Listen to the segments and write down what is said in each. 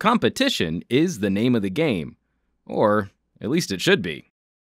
Competition is the name of the game. Or at least it should be.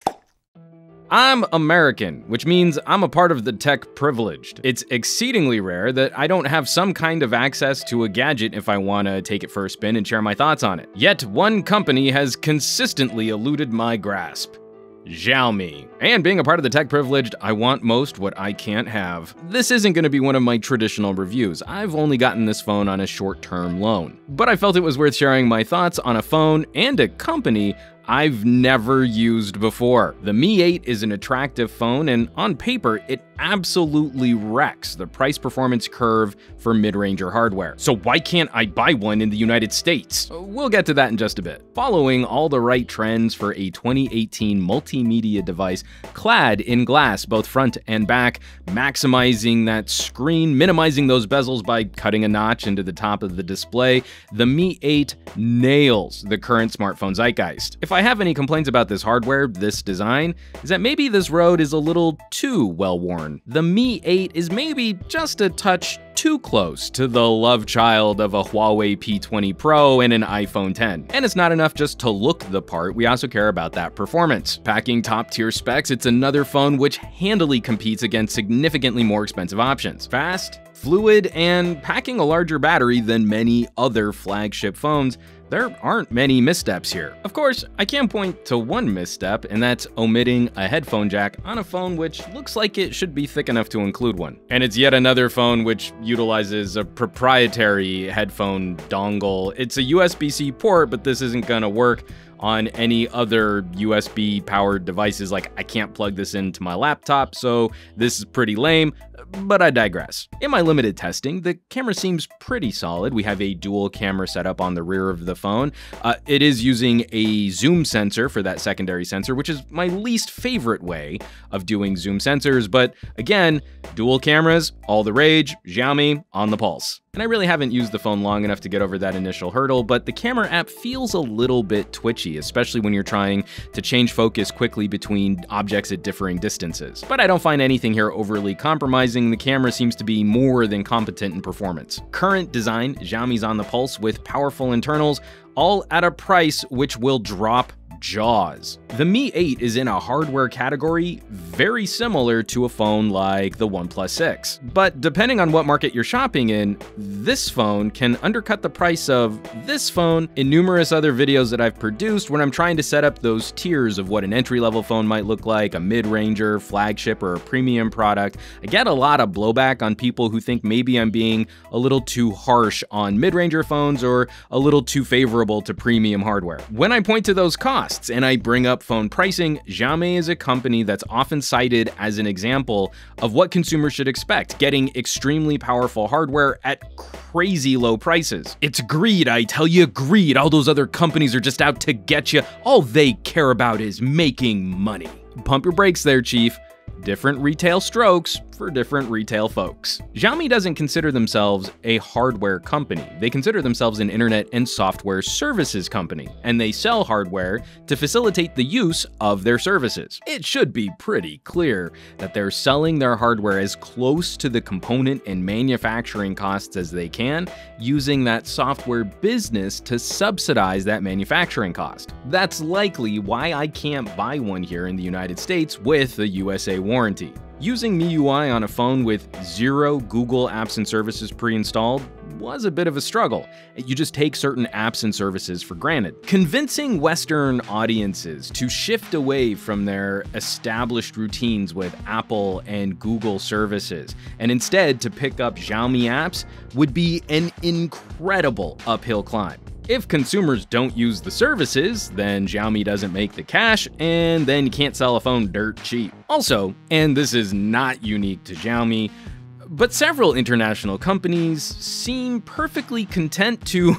I'm American, which means I'm a part of the tech privileged. It's exceedingly rare that I don't have some kind of access to a gadget if I want to take it for a spin and share my thoughts on it. Yet one company has consistently eluded my grasp. Xiaomi. And being a part of the tech privileged, I want most what I can't have. This isn't going to be one of my traditional reviews. I've only gotten this phone on a short-term loan. But I felt it was worth sharing my thoughts on a phone and a company I've never used before. The Mi 8 is an attractive phone, and on paper, it absolutely wrecks the price-performance curve for mid-ranger hardware. So why can't I buy one in the United States? We'll get to that in just a bit. Following all the right trends for a 2018 multimedia device clad in glass, both front and back, maximizing that screen, minimizing those bezels by cutting a notch into the top of the display, the Mi 8 nails the current smartphone zeitgeist. If I have any complaints about this hardware, this design, is that maybe this road is a little too well-worn. The Mi 8 is maybe just a touch too close to the love child of a Huawei P20 Pro and an iPhone X. And it's not enough just to look the part, we also care about that performance. Packing top-tier specs, it's another phone which handily competes against significantly more expensive options. Fast, fluid, and packing a larger battery than many other flagship phones, there aren't many missteps here. Of course, I can point to one misstep, and that's omitting a headphone jack on a phone which looks like it should be thick enough to include one. And it's yet another phone which utilizes a proprietary headphone dongle. It's a USB-C port, but this isn't gonna work on any other USB-powered devices. Like, I can't plug this into my laptop, so this is pretty lame, but I digress. In my limited testing, the camera seems pretty solid. We have a dual camera setup on the rear of the phone. It is using a zoom sensor for that secondary sensor, which is my least favorite way of doing zoom sensors, but again, dual cameras, all the rage, Xiaomi on the pulse. And I really haven't used the phone long enough to get over that initial hurdle, but the camera app feels a little bit twitchy, especially when you're trying to change focus quickly between objects at differing distances. But I don't find anything here overly compromising. The camera seems to be more than competent in performance. Current design, Xiaomi's on the pulse with powerful internals, all at a price which will drop jaws. The Mi 8 is in a hardware category very similar to a phone like the OnePlus 6. But depending on what market you're shopping in, this phone can undercut the price of this phone in numerous other videos that I've produced when I'm trying to set up those tiers of what an entry-level phone might look like, a mid-ranger, flagship, or a premium product. I get a lot of blowback on people who think maybe I'm being a little too harsh on mid-ranger phones or a little too favorable to premium hardware. When I point to those costs, and I bring up phone pricing, Xiaomi is a company that's often cited as an example of what consumers should expect, getting extremely powerful hardware at crazy low prices. It's greed, I tell you, greed. All those other companies are just out to get you. All they care about is making money. Pump your brakes there, Chief. Different retail strokes for different retail folks. Xiaomi doesn't consider themselves a hardware company. They consider themselves an internet and software services company, and they sell hardware to facilitate the use of their services. It should be pretty clear that they're selling their hardware as close to the component and manufacturing costs as they can, using that software business to subsidize that manufacturing cost. That's likely why I can't buy one here in the United States with a USA warranty. Using MIUI on a phone with 0 Google apps and services pre-installed was a bit of a struggle. You just take certain apps and services for granted. Convincing Western audiences to shift away from their established routines with Apple and Google services and instead to pick up Xiaomi apps would be an incredible uphill climb. If consumers don't use the services, then Xiaomi doesn't make the cash, and then you can't sell a phone dirt cheap. Also, and this is not unique to Xiaomi, but several international companies seem perfectly content to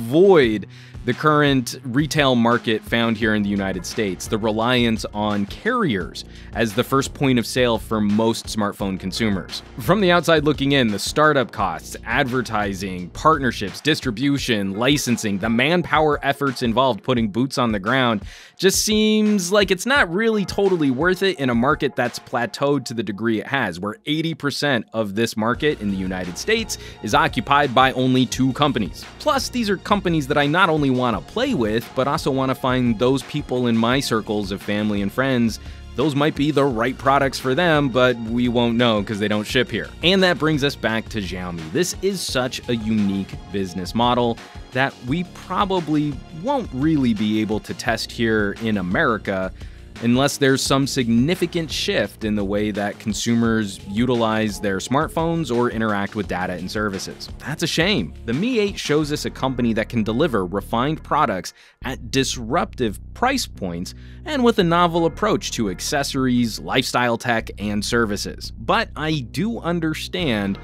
avoid the current retail market found here in the United States, the reliance on carriers as the first point of sale for most smartphone consumers. From the outside looking in, the startup costs, advertising, partnerships, distribution, licensing, the manpower efforts involved putting boots on the ground just seems like it's not really totally worth it in a market that's plateaued to the degree it has, where 80% of this market in the United States is occupied by only 2 companies. Plus, these are companies that I not only want to play with, but also want to find those people in my circles of family and friends. Those might be the right products for them, but we won't know because they don't ship here. And that brings us back to Xiaomi. This is such a unique business model that we probably won't really be able to test here in America unless there's some significant shift in the way that consumers utilize their smartphones or interact with data and services. That's a shame. The Mi 8 shows us a company that can deliver refined products at disruptive price points and with a novel approach to accessories, lifestyle tech, and services. But I do understand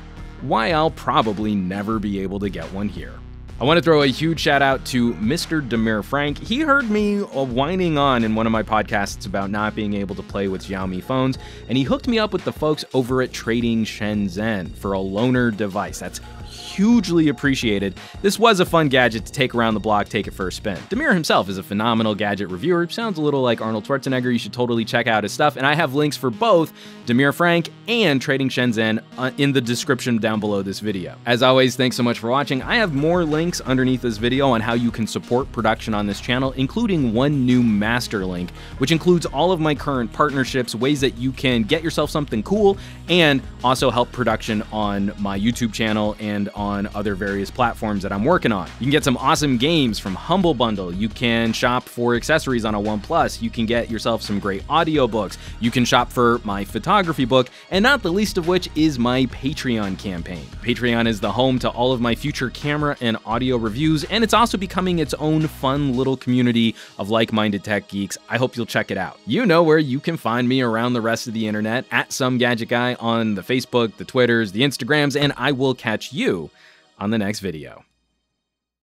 why I'll probably never be able to get one here. I want to throw a huge shout out to Mr. Damir Franc. He heard me whining on in one of my podcasts about not being able to play with Xiaomi phones, and he hooked me up with the folks over at Trading Shenzhen for a loaner device. That's hugely appreciated. This was a fun gadget to take around the block, take it for a spin. Damir himself is a phenomenal gadget reviewer. Sounds a little like Arnold Schwarzenegger. You should totally check out his stuff. And I have links for both Damir Franc and Trading Shenzhen in the description down below this video. As always, thanks so much for watching. I have more links underneath this video on how you can support production on this channel, including one new master link, which includes all of my current partnerships, ways that you can get yourself something cool, and also help production on my YouTube channel and on other various platforms that I'm working on. You can get some awesome games from Humble Bundle. You can shop for accessories on a OnePlus. You can get yourself some great audiobooks. You can shop for my photography book, and not the least of which is my Patreon campaign. Patreon is the home to all of my future camera and audio reviews, and it's also becoming its own fun little community of like-minded tech geeks. I hope you'll check it out. You know where you can find me around the rest of the internet, at SomeGadgetGuy on the Facebook, the Twitters, the Instagrams, and I will catch you on the next video.